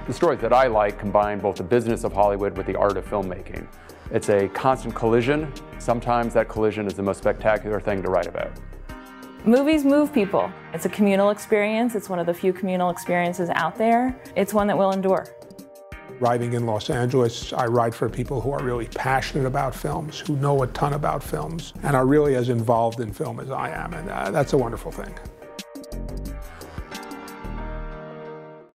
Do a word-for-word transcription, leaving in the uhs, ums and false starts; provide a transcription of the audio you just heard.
The stories that I like combine both the business of Hollywood with the art of filmmaking. It's a constant collision. Sometimes that collision is the most spectacular thing to write about. Movies move people. It's a communal experience. It's one of the few communal experiences out there. It's one that will endure. Writing in Los Angeles, I write for people who are really passionate about films, who know a ton about films, and are really as involved in film as I am, and uh, that's a wonderful thing.